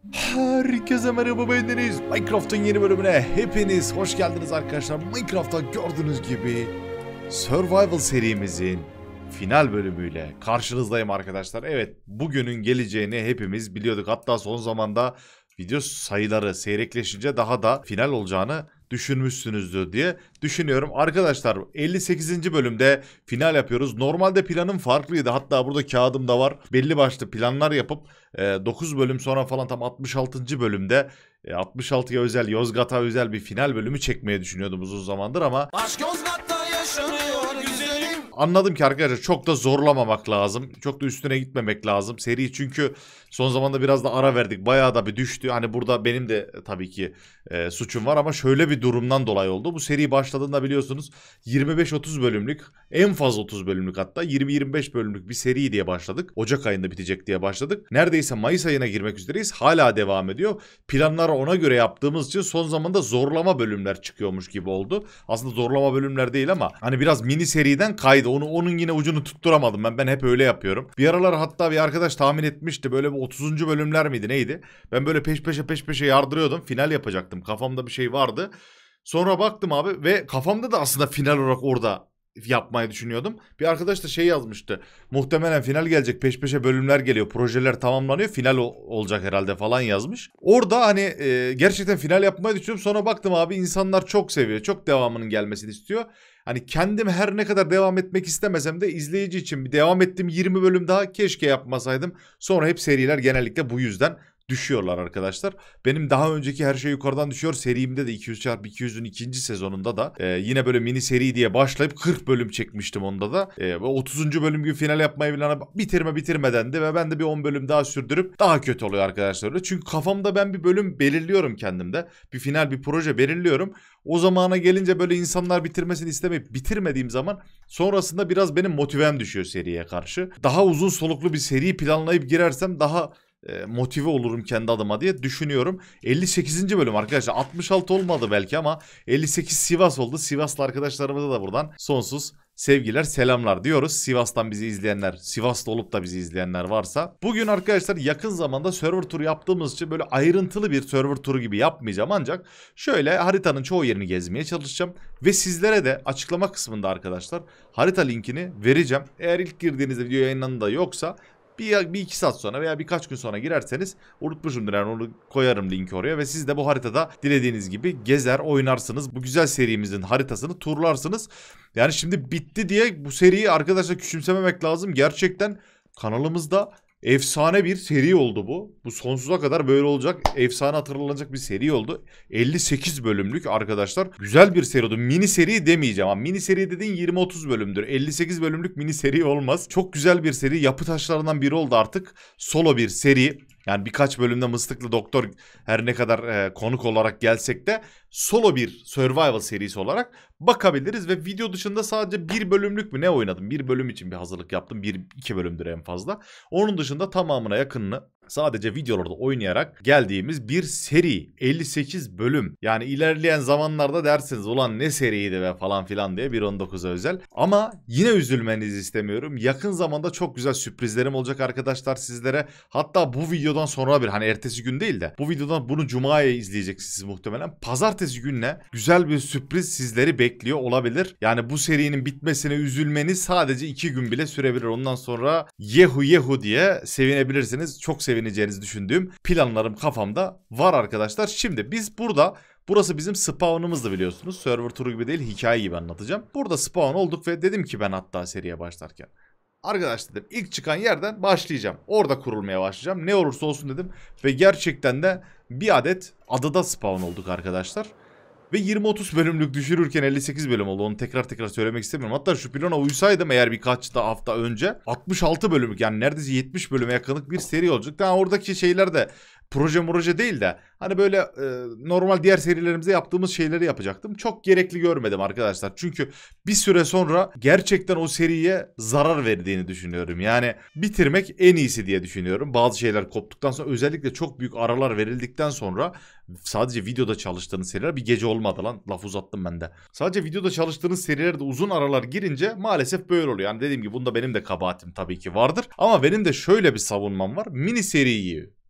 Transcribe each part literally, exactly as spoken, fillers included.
Herkese merhaba, ben Deniz. Minecraft'ın yeni bölümüne hepiniz hoş geldiniz arkadaşlar. Minecraft'ta gördüğünüz gibi Survival serimizin final bölümüyle karşınızdayım arkadaşlar. Evet, bugünün geleceğini hepimiz biliyorduk. Hatta son zamanda video sayıları seyrekleşince daha da final olacağını düşünmüşsünüzdür diye düşünüyorum. Arkadaşlar elli sekizinci bölümde final yapıyoruz. Normalde planım farklıydı. Hatta burada kağıdım da var. Belli başlı planlar yapıp e, dokuz bölüm sonra falan tam altmış altıncı bölümde e, altmış altıya özel, Yozgat'a özel bir final bölümü çekmeyi düşünüyordum uzun zamandır ama Aşk Yozgat'ta yaşanıyor güzelim. anladım ki arkadaşlar çok da zorlamamak lazım. Çok da üstüne gitmemek lazım. Seri çünkü son zamanda biraz da ara verdik. Bayağı da bir düştü. Hani burada benim de tabii ki e, suçum var ama şöyle bir durumdan dolayı oldu. Bu seri başladığında biliyorsunuz yirmi beş otuz bölümlük, en fazla otuz bölümlük, hatta yirmi yirmi beş bölümlük bir seri diye başladık. Ocak ayında bitecek diye başladık. Neredeyse Mayıs ayına girmek üzereyiz. Hala devam ediyor. Planları ona göre yaptığımız için son zamanda zorlama bölümler çıkıyormuş gibi oldu. Aslında zorlama bölümler değil ama hani biraz mini seriden kaydı. Onu onun yine ucunu tutturamadım ben. Ben hep öyle yapıyorum. Bir aralar hatta bir arkadaş tahmin etmişti. Böyle bir otuzuncu bölümler miydi neydi? Ben böyle peş peşe peş peşe yardırıyordum. Final yapacaktım. Kafamda bir şey vardı. Sonra baktım abi ve kafamda da aslında final olarak orada yapmayı düşünüyordum. Bir arkadaş da şey yazmıştı. Muhtemelen final gelecek. Peş peşe bölümler geliyor. Projeler tamamlanıyor. Final o- olacak herhalde falan yazmış. Orada hani e, gerçekten final yapmayı düşünüyorum. Sonra baktım abi insanlar çok seviyor. Çok devamının gelmesini istiyor. Hani kendim her ne kadar devam etmek istemesem de izleyici için bir devam ettim, yirmi bölüm daha keşke yapmasaydım. Sonra hep seriler genellikle bu yüzden düşüyorlar arkadaşlar. Benim daha önceki Her Şey Yukarıdan Düşüyor serimde de iki yüz çarpı iki yüzün ikinci sezonunda da e, yine böyle mini seri diye başlayıp kırk bölüm çekmiştim onda da. E, otuzuncu bölüm gibi final yapmayı bilen bitirme bitirmeden de ve ben de bir on bölüm daha sürdürüp daha kötü oluyor arkadaşlar. Çünkü kafamda ben bir bölüm belirliyorum kendimde. Bir final, bir proje belirliyorum. O zamana gelince böyle insanlar bitirmesini istemeyip bitirmediğim zaman sonrasında biraz benim motivem düşüyor seriye karşı. Daha uzun soluklu bir seri planlayıp girersem daha e, motive olurum kendi adıma diye düşünüyorum. elli sekizinci bölüm arkadaşlar, altmış altı olmadı belki ama elli sekiz Sivas oldu. Sivaslı arkadaşlarımıza da buradan sonsuz sevgiler, selamlar diyoruz. Sivas'tan bizi izleyenler, Sivas'ta olup da bizi izleyenler varsa. Bugün arkadaşlar yakın zamanda server turu yaptığımız için böyle ayrıntılı bir server turu gibi yapmayacağım. Ancak şöyle haritanın çoğu yerini gezmeye çalışacağım. Ve sizlere de açıklama kısmında arkadaşlar harita linkini vereceğim. Eğer ilk girdiğinizde video yayınlanında yoksa bir, bir iki saat sonra veya birkaç gün sonra girerseniz unutmuşumdur yani onu koyarım linki oraya ve siz de bu haritada dilediğiniz gibi gezer oynarsınız. Bu güzel serimizin haritasını turlarsınız. Yani şimdi bitti diye bu seriyi arkadaşlar küçümsememek lazım. Gerçekten kanalımızda efsane bir seri oldu bu. Bu sonsuza kadar böyle olacak. Efsane hatırlanacak bir seri oldu. elli sekiz bölümlük arkadaşlar. Güzel bir seri oldu. Mini seri demeyeceğim ama mini seri dediğin yirmi otuz bölümdür. elli sekiz bölümlük mini seri olmaz. Çok güzel bir seri. Yapı taşlarından biri oldu artık. Solo bir seri. Yani birkaç bölümde Mıstıklı Doktor her ne kadar e, konuk olarak gelsek de solo bir survival serisi olarak bakabiliriz. Ve video dışında sadece bir bölümlük mü ne oynadım? Bir bölüm için bir hazırlık yaptım. Bir iki bölümdür en fazla. Onun dışında tamamına yakınını sadece videolarda oynayarak geldiğimiz bir seri. elli sekiz bölüm. Yani ilerleyen zamanlarda dersiniz ulan ne seriydi ve falan filan diye bir on dokuza özel. Ama yine üzülmenizi istemiyorum. Yakın zamanda çok güzel sürprizlerim olacak arkadaşlar sizlere. Hatta bu videodan sonra bir hani ertesi gün değil de bu videodan bunu Cuma'ya izleyeceksiniz muhtemelen. Pazartesi gününe güzel bir sürpriz sizleri bekliyor olabilir. Yani bu serinin bitmesine üzülmeniz sadece iki gün bile sürebilir. Ondan sonra yehu yehu diye sevinebilirsiniz. Çok sevineceğinizi düşündüğüm planlarım kafamda var arkadaşlar. Şimdi biz burada, burası bizim spawn'ımızdı biliyorsunuz. Server turu gibi değil, hikaye gibi anlatacağım. Burada spawn olduk ve dedim ki ben hatta seriye başlarken, arkadaş dedim ilk çıkan yerden başlayacağım. Orada kurulmaya başlayacağım. Ne olursa olsun dedim. Ve gerçekten de bir adet adada spawn olduk arkadaşlar. Ve yirmi otuz bölümlük düşürürken elli sekiz bölüm oldu. Onu tekrar tekrar söylemek istemiyorum. Hatta şu plana uysaydım eğer birkaç da hafta önce altmış altı bölümlük, yani neredeyse yetmiş bölüme yakınlık bir seri olacak. Yani oradaki şeyler de proje proje değil de hani böyle e, normal diğer serilerimize yaptığımız şeyleri yapacaktım. Çok gerekli görmedim arkadaşlar. Çünkü bir süre sonra gerçekten o seriye zarar verdiğini düşünüyorum. Yani bitirmek en iyisi diye düşünüyorum. Bazı şeyler koptuktan sonra, özellikle çok büyük aralar verildikten sonra, sadece videoda çalıştığınız seriler, bir gece olmadı lan laf uzattım ben de. Sadece videoda çalıştığınız serilerde uzun aralar girince maalesef böyle oluyor. Yani dediğim gibi bunda benim de kabahatim tabii ki vardır. Ama benim de şöyle bir savunmam var. Mini seriyi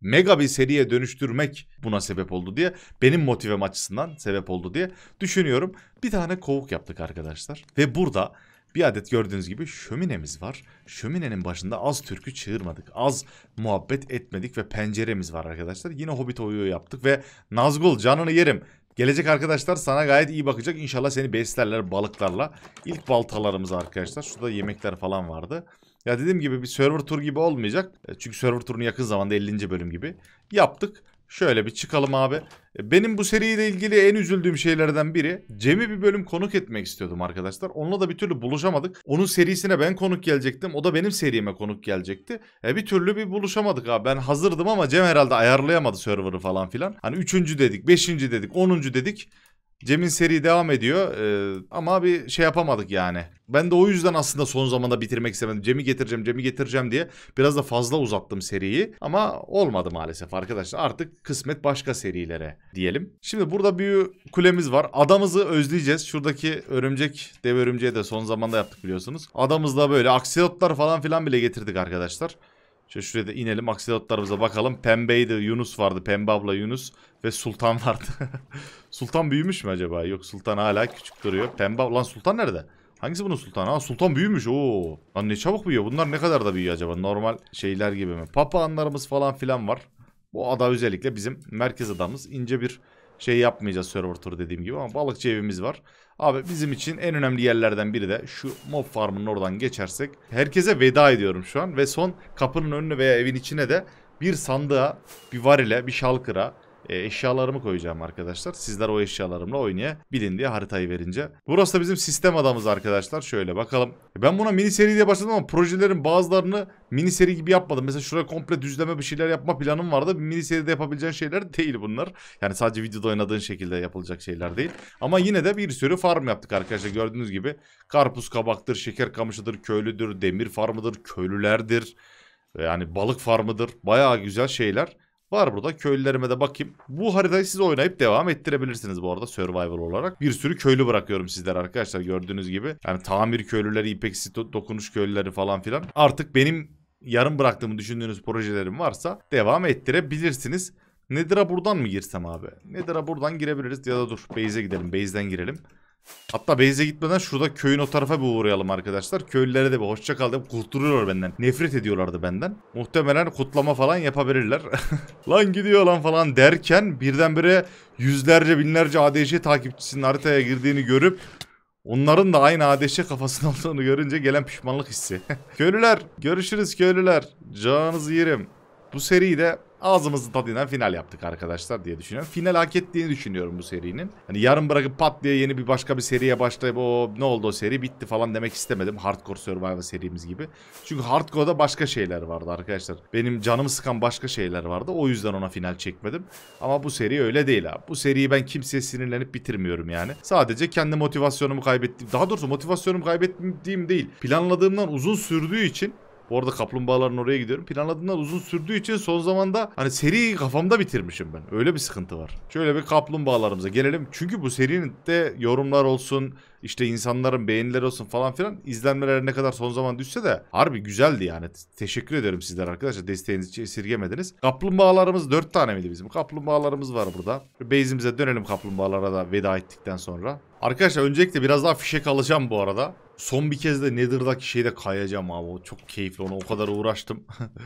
mega bir seriye dönüştürmek buna sebep oldu diye, benim motivem açısından sebep oldu diye düşünüyorum. Bir tane kovuk yaptık arkadaşlar ve burada bir adet gördüğünüz gibi şöminemiz var. Şöminenin başında az türkü çığırmadık, az muhabbet etmedik ve penceremiz var arkadaşlar. Yine Hobbit oyunu yaptık ve Nazgul canını yerim. Gelecek arkadaşlar sana gayet iyi bakacak. İnşallah seni beslerler balıklarla. İlk baltalarımız arkadaşlar. Şurada yemekler falan vardı. Ya dediğim gibi bir server tur gibi olmayacak. Çünkü server turunu yakın zamanda ellinci bölüm gibi yaptık. Şöyle bir çıkalım abi. Benim bu seriyle ilgili en üzüldüğüm şeylerden biri, Cem'i bir bölüm konuk etmek istiyordum arkadaşlar. Onunla da bir türlü buluşamadık. Onun serisine ben konuk gelecektim. O da benim serime konuk gelecekti. E bir türlü bir buluşamadık abi. Ben hazırdım ama Cem herhalde ayarlayamadı server'ı falan filan. Hani üçüncü dedik, beşinci dedik, onuncu dedik. Cem'in seri devam ediyor ee, ama bir şey yapamadık yani. Ben de o yüzden aslında son zamanda bitirmek istemedim. Cem'i getireceğim, Cem'i getireceğim diye biraz da fazla uzattım seriyi. Ama olmadı maalesef arkadaşlar. Artık kısmet başka serilere diyelim. Şimdi burada bir kulemiz var. Adamızı özleyeceğiz. Şuradaki örümcek, dev örümceği de son zamanda yaptık biliyorsunuz. Adamızla böyle aksilotlar falan filan bile getirdik arkadaşlar. Şöyle şuraya da inelim, aksilotlarımıza bakalım. Pembeydi, Yunus vardı. Pembe abla Yunus ve Sultan vardı. Sultan büyümüş mü acaba? Yok, Sultan hala küçük duruyor. Pembe abla, lan Sultan nerede? Hangisi bunun Sultanı? Ha, Sultan büyümüş. Oo. Lan ne çabuk büyüyor. Bunlar ne kadar da büyüyor acaba? Normal şeyler gibi mi? Papağanlarımız falan filan var. Bu ada özellikle bizim merkez adamız. İnce bir şey yapmayacağız server turu dediğim gibi ama balıkçı evimiz var. Abi bizim için en önemli yerlerden biri de şu mob farmının oradan geçersek. Herkese veda ediyorum şu an ve son kapının önüne veya evin içine de bir sandığa, bir varile, bir şalkıra e, eşyalarımı koyacağım arkadaşlar. Sizler o eşyalarımla oynayabilin diye haritayı verince. Burası da bizim sistem adamız arkadaşlar. Şöyle bakalım. Ben buna mini seri diye başladım ama projelerin bazılarını mini seri gibi yapmadım. Mesela şuraya komple düzleme bir şeyler yapma planım vardı. Bir mini seride yapabileceğin şeyler değil bunlar. Yani sadece videoda oynadığın şekilde yapılacak şeyler değil. Ama yine de bir sürü farm yaptık arkadaşlar. Gördüğünüz gibi karpuz kabaktır, şeker kamışıdır, köylüdür, demir farmıdır, köylülerdir. Yani balık farmıdır. Bayağı güzel şeyler var burada. Köylülerime de bakayım. Bu haritayı siz oynayıp devam ettirebilirsiniz bu arada survival olarak. Bir sürü köylü bırakıyorum sizlere arkadaşlar gördüğünüz gibi. Yani tamir köylüleri, ipeksi dokunuş köylüleri falan filan. Artık benim yarım bıraktığımı düşündüğünüz projelerim varsa devam ettirebilirsiniz. Nether'a buradan mı girsem abi? Nether'a buradan girebiliriz ya da dur base'e gidelim. Base'den girelim. Hatta base'e gitmeden şurada köyün o tarafa bir uğrayalım arkadaşlar. Köylülere de bir hoşça kal deyip kurtuluyorlar benden. Nefret ediyorlardı benden. Muhtemelen kutlama falan yapabilirler. Lan gidiyor lan falan derken birdenbire yüzlerce binlerce A D Ş takipçisinin haritaya girdiğini görüp onların da aynı A D Ş kafasında olduğunu görünce gelen pişmanlık hissi. Köylüler görüşürüz köylüler. Canınızı yerim. Bu seriyi de ağzımızın tadıyla final yaptık arkadaşlar diye düşünüyorum. Final hak ettiğini düşünüyorum bu serinin. Hani yarın bırakıp pat diye yeni bir başka bir seriye başlayıp o ne oldu o seri bitti falan demek istemedim. Hardcore Survival serimiz gibi. Çünkü Hardcore'da başka şeyler vardı arkadaşlar. Benim canımı sıkan başka şeyler vardı. O yüzden ona final çekmedim. Ama bu seri öyle değil abi. Bu seriyi ben kimseye sinirlenip bitirmiyorum yani. Sadece kendi motivasyonumu kaybettim. Daha doğrusu motivasyonumu kaybettiğim değil. Planladığımdan uzun sürdüğü için. Bu arada kaplumbağaların oraya gidiyorum. Planladığımdan uzun sürdüğü için son zamanda hani seriyi kafamda bitirmişim ben. Öyle bir sıkıntı var. Şöyle bir kaplumbağalarımıza gelelim. Çünkü bu serinin de yorumlar olsun, işte insanların beğenileri olsun falan filan izlenmeler ne kadar son zaman düşse de harbi güzeldi yani. Teşekkür ederim sizler arkadaşlar. Desteğinizi hiç esirgemediniz. Kaplumbağalarımız dört tane miydi bizim? Kaplumbağalarımız var burada. Base'imize dönelim kaplumbağalara da veda ettikten sonra. Arkadaşlar öncelikle biraz daha fişek alacağım bu arada. Son bir kez de Nether'daki şeyde kayacağım abi. O çok keyifli. Ona o kadar uğraştım.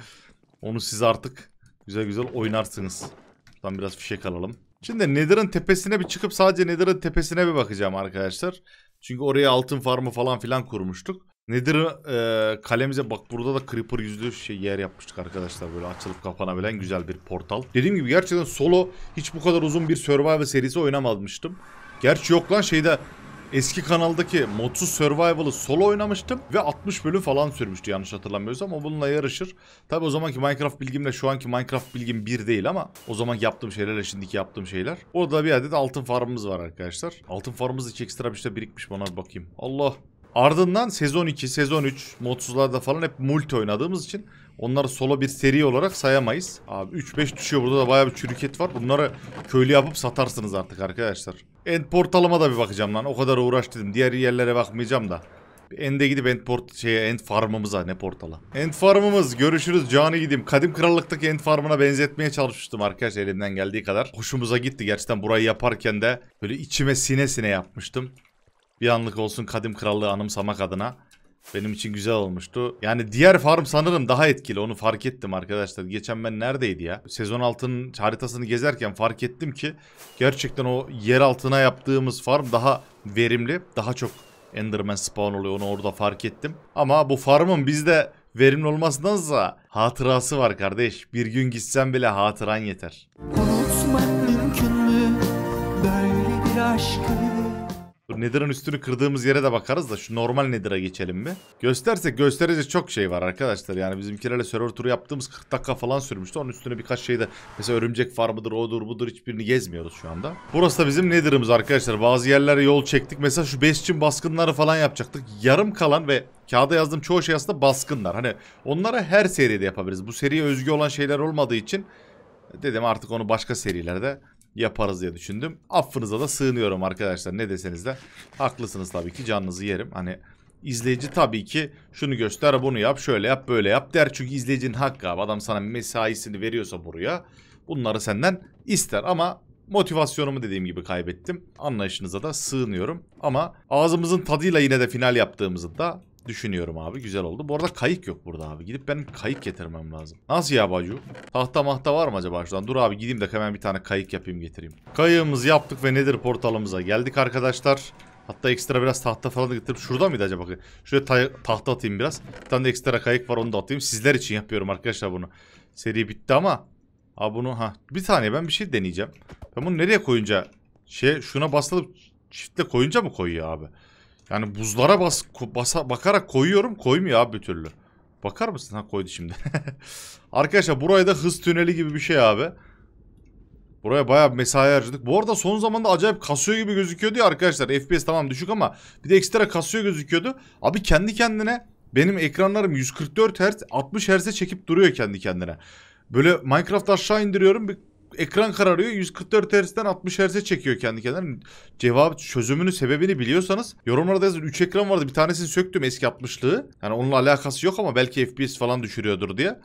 Onu siz artık güzel güzel oynarsınız. Buradan biraz fişek alalım. Şimdi Nether'ın tepesine bir çıkıp sadece Nether'ın tepesine bir bakacağım arkadaşlar. Çünkü oraya altın farmı falan filan kurmuştuk. Nether'ı e, kalemize bak burada da Creeper yüzlü şey yer yapmıştık arkadaşlar. Böyle açılıp kapanabilen güzel bir portal. Dediğim gibi gerçekten solo hiç bu kadar uzun bir survival serisi oynamamıştım. Gerçi yok lan şeyde eski kanaldaki Modsuz Survival'ı solo oynamıştım ve altmış bölüm falan sürmüştü yanlış hatırlamıyorsam. O bununla yarışır. Tabi o zamanki Minecraft bilgimle şu anki Minecraft bilgim bir değil ama o zamanki yaptığım şeylerle şimdiki yaptığım şeyler. Orada bir adet altın farmımız var arkadaşlar. Altın farmımız hiç ekstra bir şey birikmiş, bana bir bakayım. Allah. Ardından sezon iki, sezon üç modsuzlarda falan hep multi oynadığımız için onları solo bir seri olarak sayamayız. Abi üç beş düşüyor, burada da bayağı bir çürüket var. Bunları köylü yapıp satarsınız artık arkadaşlar. End portalıma da bir bakacağım lan. O kadar uğraş dedim. Diğer yerlere bakmayacağım da. End'e gidip end, port, şeye, end farmımıza, ne portala. End farmımız, görüşürüz canı gideyim. Kadim Krallık'taki end farmına benzetmeye çalışmıştım arkadaşlar elimden geldiği kadar. Hoşumuza gitti gerçekten, burayı yaparken de böyle içime sine sine yapmıştım. Bir anlık olsun Kadim Krallığı anımsamak adına. Benim için güzel olmuştu. Yani diğer farm sanırım daha etkili, onu fark ettim arkadaşlar. Geçen ben neredeydi ya? Sezon altının haritasını gezerken fark ettim ki gerçekten o yer altına yaptığımız farm daha verimli. Daha çok Enderman spawn oluyor, onu orada fark ettim. Ama bu farmın bizde verimli olmasındansa hatırası var kardeş. Bir gün gitsen bile hatıran yeter. Unutmak mümkün mü böyle bir aşkı? Nether'ın üstünü kırdığımız yere de bakarız da şu normal Nether'a geçelim mi? Göstersek gösterecek çok şey var arkadaşlar. Yani bizimkilerle server turu yaptığımız kırk dakika falan sürmüştü. Onun üstüne birkaç şey de, mesela örümcek farmıdır, odur budur, hiçbirini gezmiyoruz şu anda. Burası da bizim Nether'ımız arkadaşlar. Bazı yerlere yol çektik. Mesela şu Bastion baskınları falan yapacaktık. Yarım kalan ve kağıda yazdığım çoğu şey aslında baskınlar. Hani onları her seride yapabiliriz. Bu seriye özgü olan şeyler olmadığı için dedim artık onu başka serilerde yaparız diye düşündüm. Affınıza da sığınıyorum arkadaşlar. Ne deseniz de haklısınız tabii ki, canınızı yerim. Hani izleyici tabii ki şunu göster, bunu yap, şöyle yap, böyle yap der. Çünkü izleyicinin hakkı abi. Adam sana mesaisini veriyorsa buraya, bunları senden ister. Ama motivasyonumu dediğim gibi kaybettim. Anlayışınıza da sığınıyorum. Ama ağzımızın tadıyla yine de final yaptığımızı da düşünüyorum abi. Güzel oldu. Bu arada kayık yok burada abi. Gidip benim kayık getirmem lazım. Nasıl ya Bacu? Tahta mahta var mı acaba şuradan? Dur abi gideyim de hemen bir tane kayık yapayım getireyim. Kayığımızı yaptık ve Nether portalımıza geldik arkadaşlar. Hatta ekstra biraz tahta falan da getirip, şurada mıydı acaba? Şuraya ta tahta atayım biraz. Bir tane de ekstra kayık var, onu da atayım. Sizler için yapıyorum arkadaşlar bunu. Seri bitti ama. Abi bunu ha bir saniye, ben bir şey deneyeceğim. Ben bunu nereye koyunca şey, şuna basılıp çiftle koyunca mı koyuyor abi? Yani buzlara bas, basa, bakarak koyuyorum, koymuyor abi bir türlü. Bakar mısın? Ha koydu şimdi. Arkadaşlar buraya da hız tüneli gibi bir şey abi. Buraya bayağı bir mesai harcadık. Bu arada son zamanda acayip kasıyor gibi gözüküyordu ya arkadaşlar. F P S tamam düşük ama bir de ekstra kasıyor gözüküyordu. Abi kendi kendine benim ekranlarım yüz kırk dört hertz altmış hertz'e çekip duruyor kendi kendine. Böyle Minecraft aşağı indiriyorum, bir ekran kararıyor, yüz kırk dört hertz'ten altmış hertz'e çekiyor kendi kendine. Cevap çözümünü, sebebini biliyorsanız yorumlarda yazın. üç ekran vardı, bir tanesini söktüm, eski altmışlığı. Yani onunla alakası yok ama belki F P S falan düşürüyordur diye.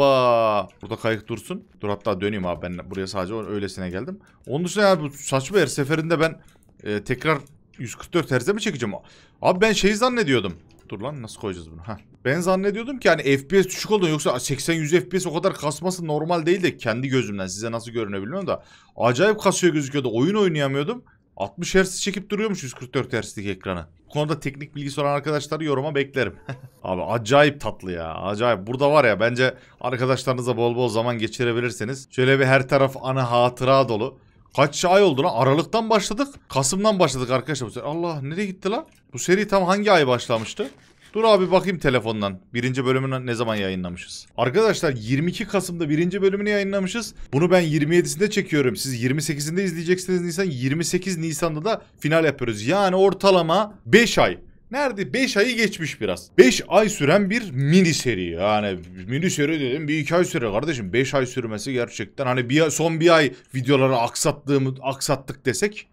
Oba, burada kayık dursun. Dur hatta döneyim abi, ben buraya sadece öylesine geldim. Onun dışında ya bu saçma, her seferinde ben e, tekrar yüz kırk dört hertz'e mi çekeceğim? Abi ben şey zannediyordum. Dur lan, nasıl koyacağız bunu? Heh. Ben zannediyordum ki hani F P S düşük oldu, yoksa seksen yüz F P S o kadar kasması normal değil de kendi gözümden, size nasıl görünüyor bilmiyorum da acayip kasıyor gözüküyordu. Oyun oynayamıyordum. altmış hertz çekip duruyormuş yüz kırk dört hertz'lik ekranı. Bu konuda teknik bilgisi olan arkadaşları yoruma beklerim. Abi acayip tatlı ya, acayip. Burada var ya, bence arkadaşlarınıza bol bol zaman geçirebilirsiniz. Şöyle bir her taraf ana hatıra dolu. Kaç ay oldu lan? Aralıktan başladık. Kasım'dan başladık arkadaşlar bu seri. Allah, nereye gitti lan? Bu seri tam hangi ay başlamıştı? Dur abi bakayım telefondan. Birinci bölümünü ne zaman yayınlamışız? Arkadaşlar yirmi iki Kasım'da birinci bölümünü yayınlamışız. Bunu ben yirmi yedisinde çekiyorum. Siz yirmi sekizinde izleyeceksiniz Nisan. yirmi sekiz Nisan'da da final yapıyoruz. Yani ortalama beş ay. Nerede? beş ayı geçmiş biraz. beş ay süren bir mini seri. Yani mini seri dedim, bir iki ay süre kardeşim. beş ay sürmesi gerçekten. Hani bir, son bir ay videoları aksattığımı aksattık desek.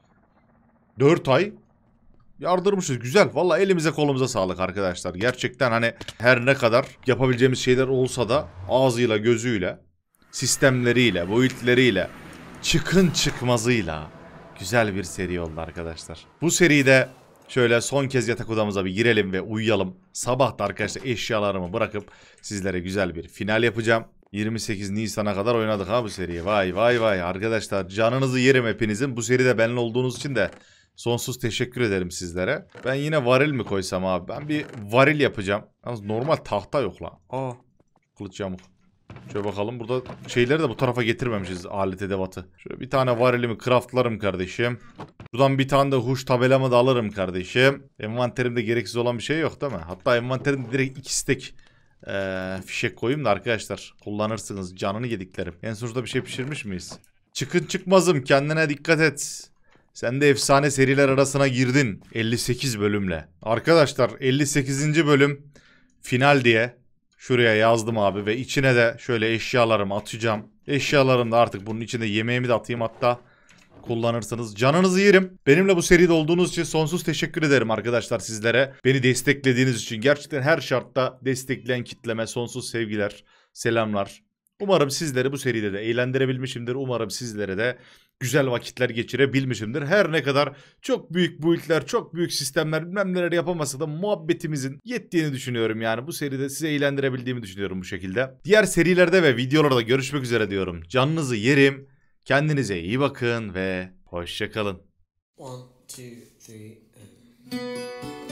dört ay yardırmışız. Güzel. Vallahi elimize kolumuza sağlık arkadaşlar. Gerçekten hani her ne kadar yapabileceğimiz şeyler olsa da ağzıyla, gözüyle, sistemleriyle, boyutleriyle, çıkın çıkmazıyla güzel bir seri oldu arkadaşlar. Bu seride şöyle son kez yatak odamıza bir girelim ve uyuyalım. Sabah da arkadaşlar eşyalarımı bırakıp sizlere güzel bir final yapacağım. yirmi sekiz Nisan'a kadar oynadık ha bu seriyi. Vay vay vay arkadaşlar, canınızı yerim hepinizin. Bu seride benimle olduğunuz için de sonsuz teşekkür ederim sizlere. Ben yine varil mi koysam abi? Ben bir varil yapacağım. Yalnız normal tahta yok lan. Aa, kılıç yamuk. Şöyle bakalım, burada şeyleri de bu tarafa getirmemişiz, alet edevatı. Şöyle bir tane varilimi craftlarım kardeşim. Buradan bir tane de huş tabelamı da alırım kardeşim. Envanterimde gereksiz olan bir şey yok değil mi? Hatta envanterimde direkt iki stek ee, fişek koyayım da arkadaşlar kullanırsınız, canını yediklerim. En sonunda bir şey pişirmiş miyiz? Çıkın çıkmazım, kendine dikkat et. Sen de efsane seriler arasına girdin elli sekiz bölümle. Arkadaşlar elli sekizinci bölüm final diye şuraya yazdım abi ve içine de şöyle eşyalarımı atacağım. Eşyalarım da artık bunun içinde, yemeğimi de atayım hatta. kullanırsınız. Canınızı yerim. Benimle bu seride olduğunuz için sonsuz teşekkür ederim arkadaşlar sizlere. Beni desteklediğiniz için. Gerçekten her şartta destekleyen kitleme sonsuz sevgiler, selamlar. Umarım sizleri bu seride de eğlendirebilmişimdir. Umarım sizlere de güzel vakitler geçirebilmişimdir. Her ne kadar çok büyük build'ler, çok büyük sistemler bilmem neler yapamasa da muhabbetimizin yettiğini düşünüyorum. Yani bu seride size eğlendirebildiğimi düşünüyorum bu şekilde. Diğer serilerde ve videolarda görüşmek üzere diyorum. Canınızı yerim. Kendinize iyi bakın ve hoşça kalın. One, two, three, and...